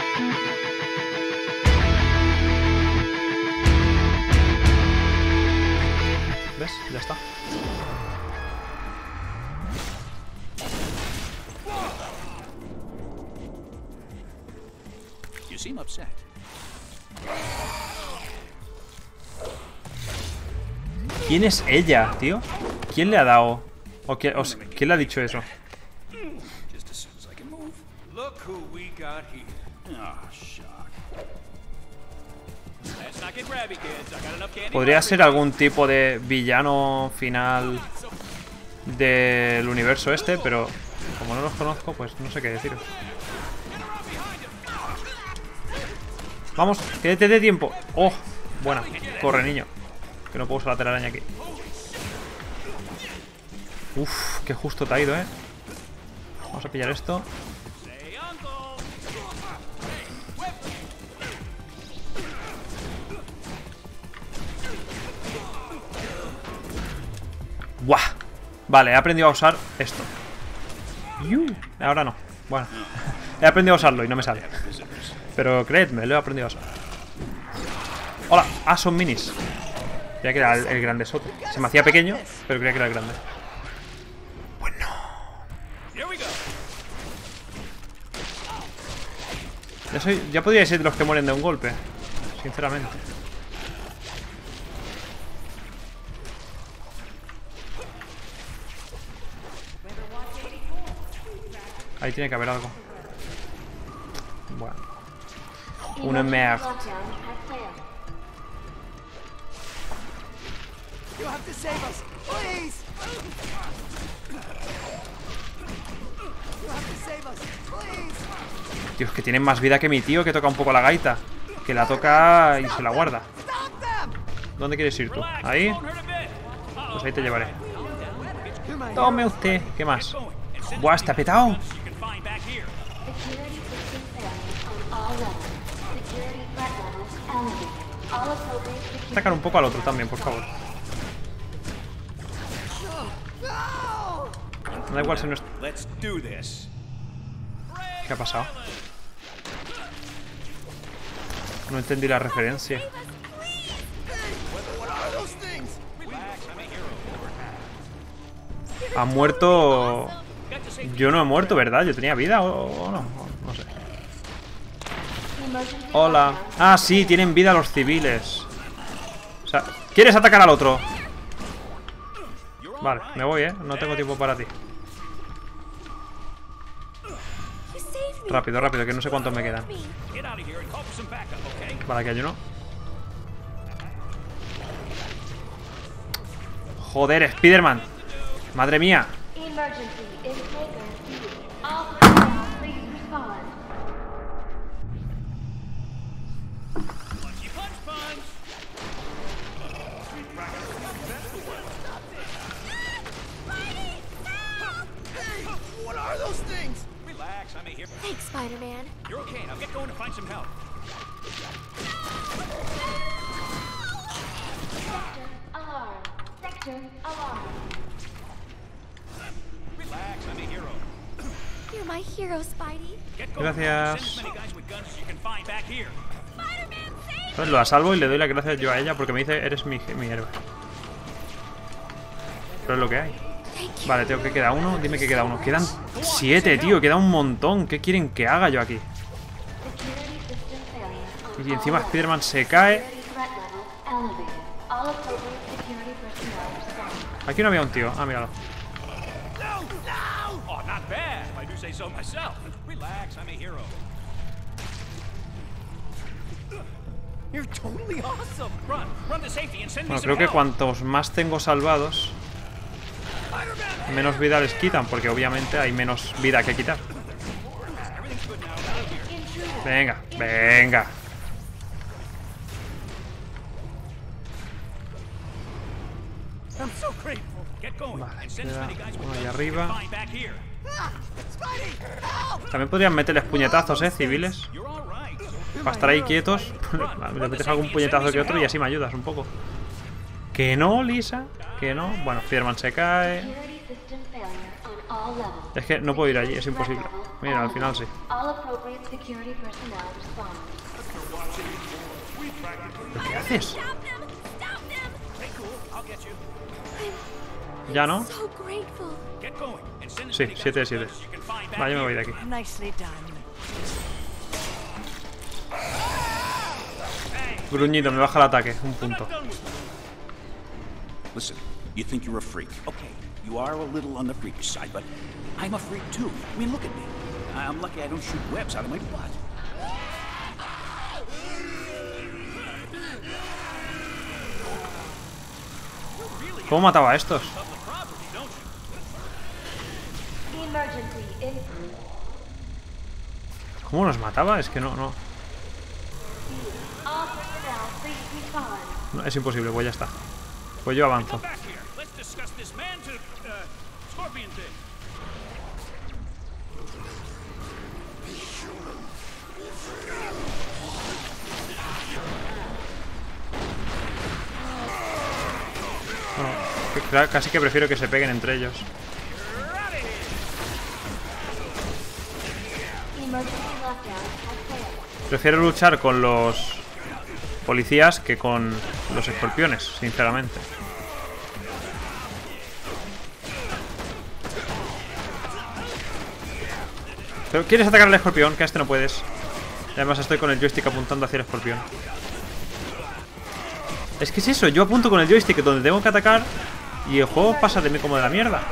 ¿Ves? Ya está. You seem upset. ¿Quién es ella, tío? ¿Quién le ha dado? ¿Quién le ha dicho eso? Just as soon as I can move. Look who we got here. Ah, shock. Let's not get grabby, kids. I got enough candy. Podría ser algún tipo de villano final del universo este, pero como no los conozco, pues no sé qué deciros. Vamos, que te dé tiempo. ¡Oh! Buena. Corre, niño. Que no puedo usar la telaraña aquí. Uf, qué justo te ha ido, Vamos a pillar esto. ¡Buah! Vale, he aprendido a usar esto. Ahora no. Bueno, he aprendido a usarlo y no me sale. Pero creedme, lo he aprendido a usar. ¡Hola! Ah, son minis. Creía que era el grandesote. Se me hacía pequeño, pero creía que era el grande. Bueno. Ya podría ser de los que mueren de un golpe. Sinceramente. Ahí tiene que haber algo. Bueno. Una merde. Tío, es que tienen más vida que mi tío, que toca un poco la gaita. Que la toca y se la guarda. ¿Dónde quieres ir tú? ¿Ahí? Pues ahí te llevaré. Tome usted. ¿Qué más? ¡Buah, está petado! Sacar un poco al otro también, por favor. Da igual si no es... ¿Qué ha pasado? No entendí la referencia. Ha muerto... Yo no he muerto, ¿verdad? Yo tenía vida o no. No sé. Hola. Ah, sí, tienen vida los civiles. O sea, ¿quieres atacar al otro? Vale, me voy, no tengo tiempo para ti. Rápido, rápido, que no sé cuántos me quedan. Vale, que hay uno. Joder, Spiderman. Madre mía. Thanks, Spider-Man. You're okay. Now get going to find some help. Sector alarm. Sector alarm. Relax, I'm a hero. You're my hero, Spidey. Get going. Gracias. Send as many guys with guns as you can find back here. Spider-Man, save Pues lo salvo y le doy las gracias yo a ella porque me dice, eres mi héroe. Pero es lo que hay. Vale, tengo que queda uno. Dime que queda uno. Quedan 7, tío. Queda un montón. ¿Qué quieren que haga yo aquí? Y encima Spider-Man se cae. Aquí no había un tío. Ah, míralo. Oh, not bad. If I do say so myself. Relax, I'm a hero. You're totally awesome. Run to safety and send me Bueno, some creo que help. cuantos más tengo salvados, menos vida les quitan, porque obviamente hay menos vida que quitar. Venga, venga. I'm so grateful. Get going Vale, and send as queda many guys with uno ahí guns as you arriba. can find back here. También podrían meterles puñetazos, civiles. You're all right. Para estar ahí quietos. Le metes algún puñetazo que otro y así me ayudas un poco. Que no, Lisa. Que no. Bueno, Spiderman se cae. Security system failure. Es que no puedo ir allí, es imposible. Mira, al final sí. ¿Pero qué haces? Stop them! Stop them! ¿Ya no? So grateful. Get going and send as Sí, many guys 7 de with 7. us as you can find back Vale, yo me here. voy de aquí. Nicely done. Gruñido, me baja el ataque. Un punto. Listen, you think you're a freak. Okay, you are a little on the freakish side, but I'm a freak too. I mean, look at me. I'm lucky I don't shoot webs out of my butt. ¿Cómo mataba a estos? ¿Cómo los mataba? Es que no, es imposible, pues ya está. Pues yo avanzo. Back here. Let's discuss this man to scorpion thing. Bueno, casi que prefiero que se peguen entre ellos. Prefiero luchar con los policías que con los escorpiones, sinceramente. ¿Pero quieres atacar al escorpión? Que a este no puedes. Y además estoy con el joystick apuntando hacia el escorpión. Es que es eso, yo apunto con el joystick donde tengo que atacar y el juego pasa de mí como de la mierda.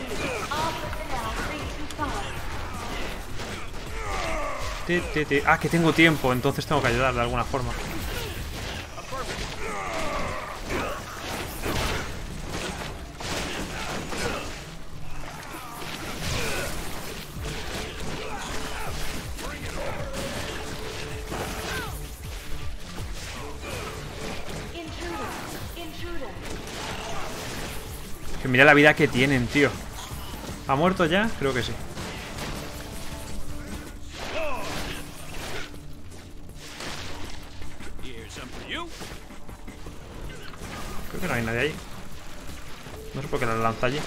Ah, que tengo tiempo, entonces tengo que ayudar de alguna forma. Que mira la vida que tienen, tío. ¿Ha muerto ya? Creo que sí. Creo que no hay nadie ahí. No sé por qué la lanza allí.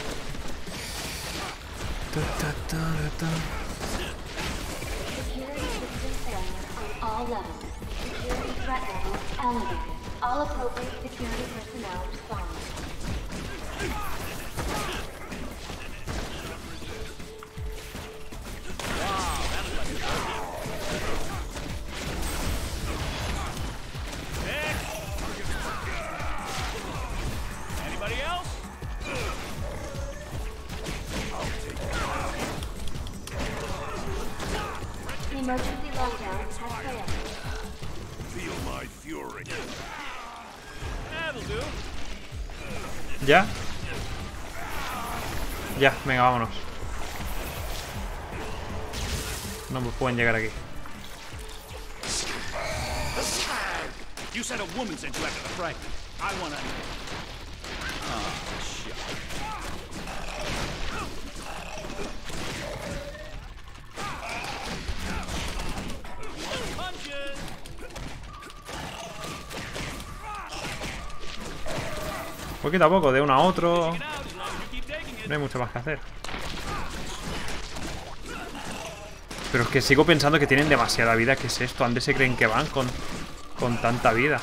Anybody else? Emergency lockdown has failed. Feel my fury. That'll do. ¿Ya? Ya, venga, vámonos. No me pueden llegar aquí. You said a woman sent you after the fragment. I wanna. Oh, shit. Punches. Poquito a poco, de uno a otro. Get out as long as you keep taking it. No hay mucho más que hacer. Pero es que sigo pensando que tienen demasiada vida. ¿Qué es esto? ¿Dónde se creen que van con tanta vida?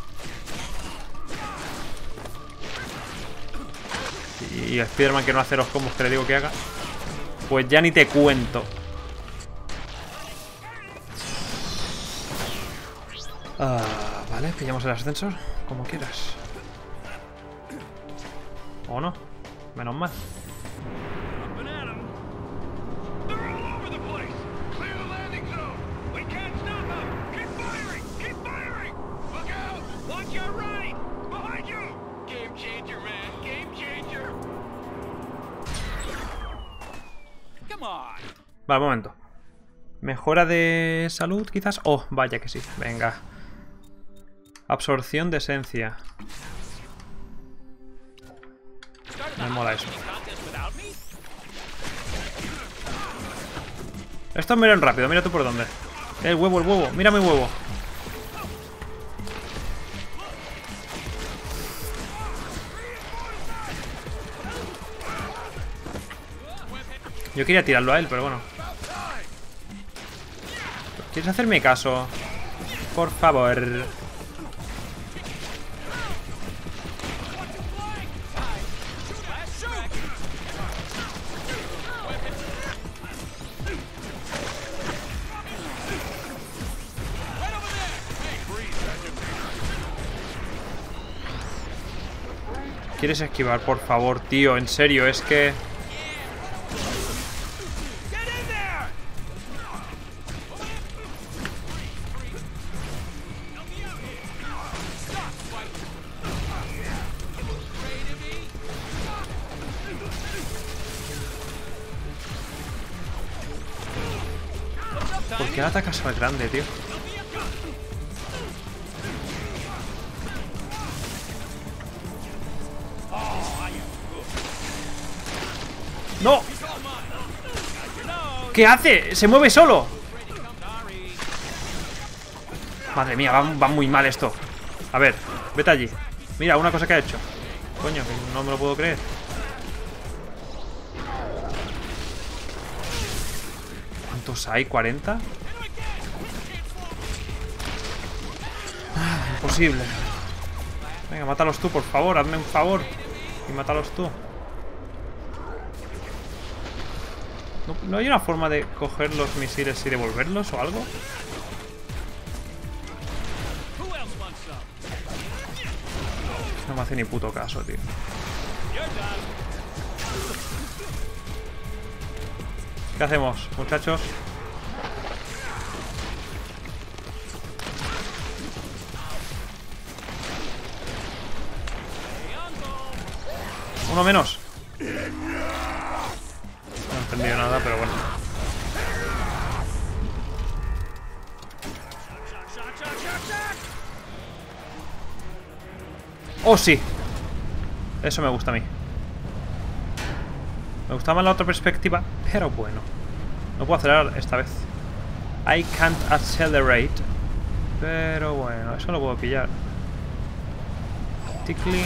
Y Spider-Man que no hace los combos que le digo que haga. Pues ya ni te cuento. Vale, pillamos el ascensor. Como quieras. ¿O no? Menos mal. Up and at 'em. They're all over the place. Clear the landing zone. We can't stop them. Keep firing. Keep firing. Look out. Watch your right. Behind you. Game changer, man. Game changer. Come on. Vale, un momento. Mejora de salud, quizás. Oh, vaya que sí. Venga. Absorción de esencia. Me mola eso. Estos miran rápido, mira tú por dónde. El huevo, mira mi huevo. Yo quería tirarlo a él, pero bueno. ¿Quieres hacerme caso? Por favor. ¿Quieres esquivar, por favor, tío? En serio, es que... ¿Por qué atacas al grande, tío? ¡No! ¿Qué hace? ¡Se mueve solo! Madre mía, va muy mal esto. A ver, vete allí. Mira, una cosa que ha hecho. Coño, que no me lo puedo creer. ¿Cuántos hay? ¿40? Imposible. Venga, mátalos tú, por favor. Hazme un favor. Y mátalos tú. ¿No hay una forma de coger los misiles y devolverlos o algo? No me hace ni puto caso, tío. ¿Qué hacemos, muchachos? Uno menos. No he entendido nada, pero bueno. ¡Oh, sí! Eso me gusta a mí. Me gustaba más la otra perspectiva, pero bueno. No puedo acelerar esta vez. I can't accelerate. Pero bueno, eso lo puedo pillar. Tickling.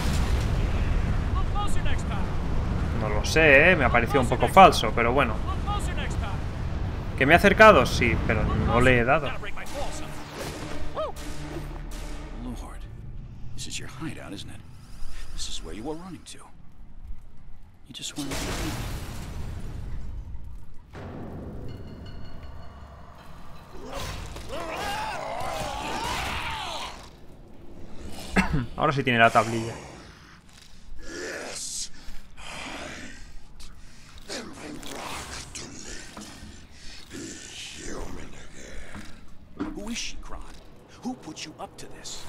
No lo sé, me ha parecido un poco falso, pero bueno. ¿Que me he acercado? Sí, pero no le he dado. Lord, this is your hideout, isn't it? This is where you were running to. You just wanted to... Ahora sí tiene la tablilla. Who is she, Kron? Who put you up to this?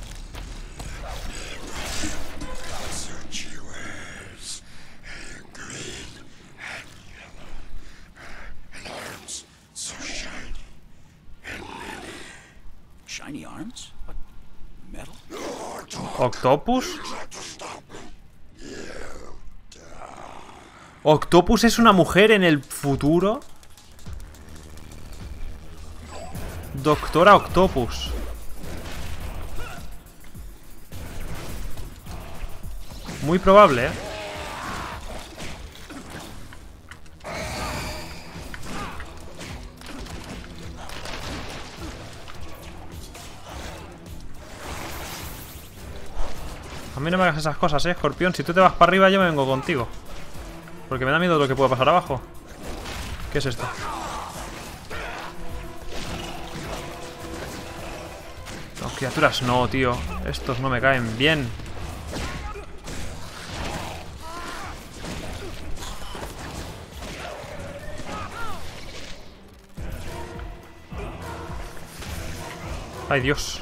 She wears green and yellow, and arms so shiny and many. Shiny arms? What? Metal? ¿Octopus? ¿Octopus es una mujer en el futuro? Doctora Octopus. Muy probable, ¿eh? A mí no me hagas esas cosas, escorpión. Si tú te vas para arriba, yo me vengo contigo. Porque me da miedo lo que pueda pasar abajo. ¿Qué es esto? Las criaturas no, tío. Estos no me caen bien. Ay, Dios.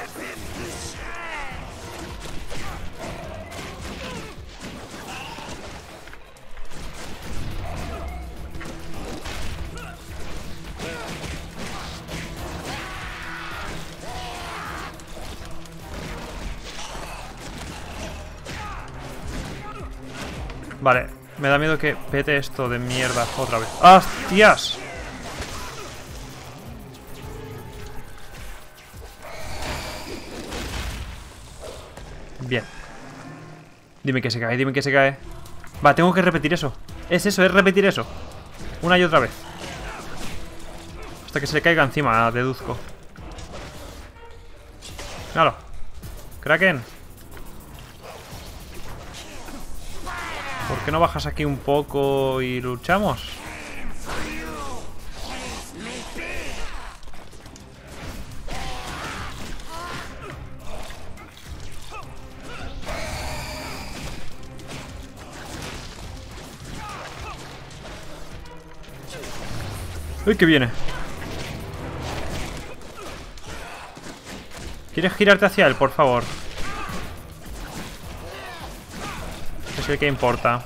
Vale, me da miedo que pete esto de mierda otra vez. ¡Hostias! Bien. Dime que se cae, dime que se cae. Va, tengo que repetir eso. Es eso, es repetir eso. Una y otra vez. Hasta que se le caiga encima, deduzco. Claro. Kraken. ¿Por qué no bajas aquí un poco y luchamos? ¡Uy, que viene! ¿Quieres girarte hacia él, por favor? Es el que importa.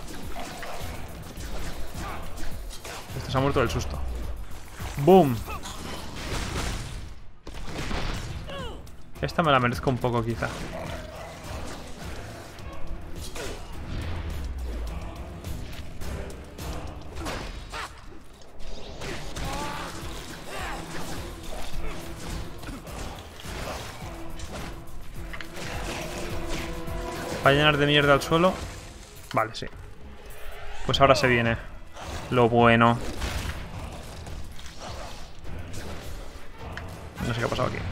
Este se ha muerto del susto. ¡Boom! Esta me la merezco un poco, quizá. ¿Va a llenar de mierda el suelo? Vale, sí. Pues ahora se viene lo bueno. No sé qué ha pasado aquí.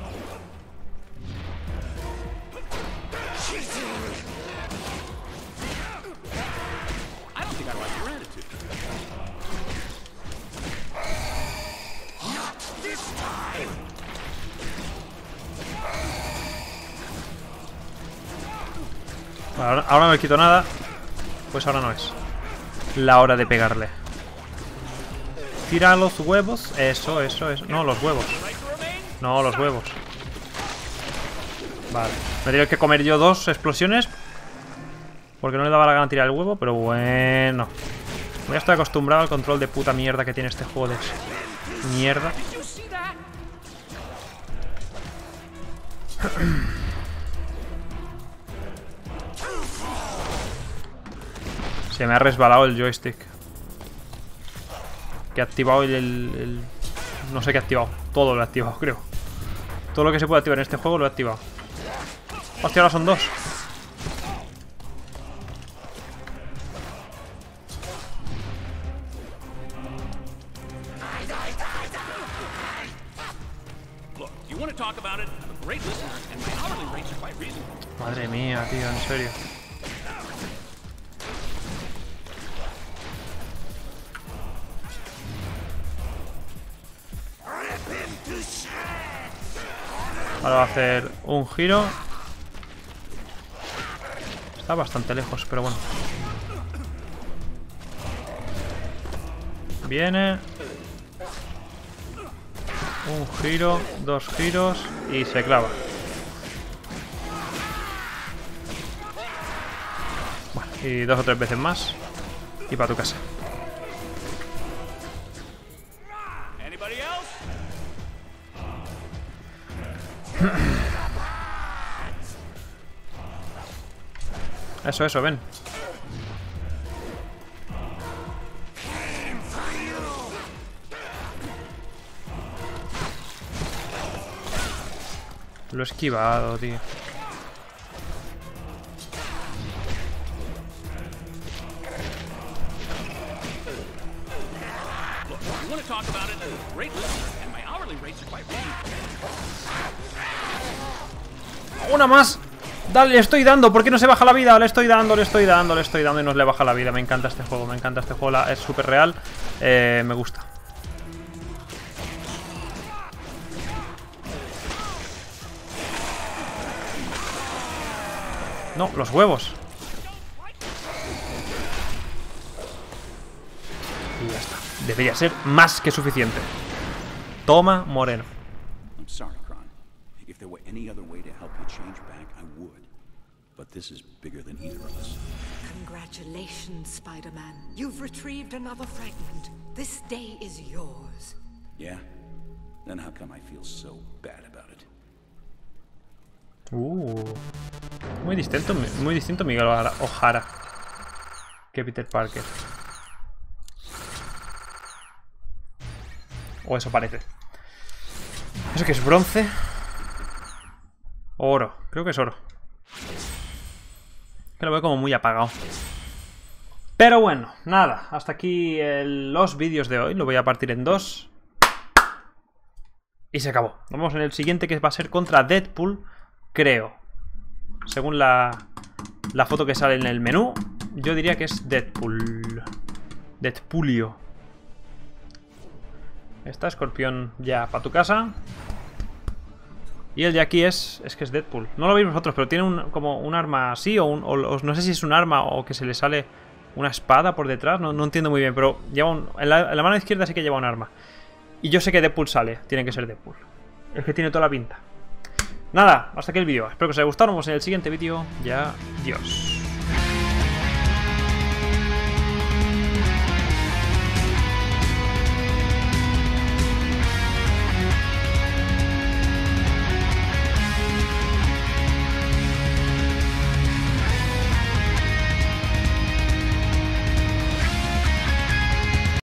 Ahora no le quito nada. Pues ahora no es la hora de pegarle. Tira los huevos. Eso. No, los huevos. No, los huevos. Vale. Me tengo que comer yo 2 explosiones porque no le daba la gana tirar el huevo. Pero bueno, ya estoy acostumbrado al control de puta mierda que tiene este juego de mierda. Se me ha resbalado el joystick. Que he activado el... No sé qué he activado. Todo lo he activado, creo. Todo lo que se puede activar en este juego lo he activado. Hostia, ahora son 2. Madre mía, tío, en serio. Ahora va a hacer un giro. Está bastante lejos, pero bueno. Viene. Un giro, 2 giros y se clava. Bueno, y 2 o 3 veces más. Y para tu casa. Eso, ven. Lo he esquivado, tío. ¡Una más! Dale, le estoy dando. ¿Por qué no se baja la vida? Le estoy dando y no le baja la vida. Me encanta este juego, es súper real. Me gusta. No, los huevos. Y ya está. Debería ser más que suficiente. Toma, Moreno. I'm sorry, Kron. If there were any other way to help you change back, I would. But this is bigger than either of us. Congratulations, Spider-Man. You've retrieved another fragment. This day is yours. Yeah? Then how come I feel so bad about it? Muy distinto Miguel O'Hara que Peter Parker. O eso parece. ¿Eso qué es? ¿Bronce? Oro. Creo que es oro. Que lo veo como muy apagado. Pero bueno, nada, hasta aquí los vídeos de hoy. Lo voy a partir en dos. Y se acabó. Nos vemos en el siguiente, que va a ser contra Deadpool, creo. Según la foto que sale en el menú, yo diría que es Deadpool. Deadpoolio. Esta, Escorpión, ya para tu casa. Y el de aquí es que es Deadpool. No lo veis vosotros, pero tiene como un arma así, o no sé si es un arma o que se le sale una espada por detrás. No entiendo muy bien, pero lleva en la mano izquierda sí que lleva un arma. Y yo sé que Deadpool sale, tiene que ser Deadpool. Es que tiene toda la pinta. Nada, hasta aquí el vídeo. Espero que os haya gustado. Nos vemos en el siguiente vídeo. Ya, adiós.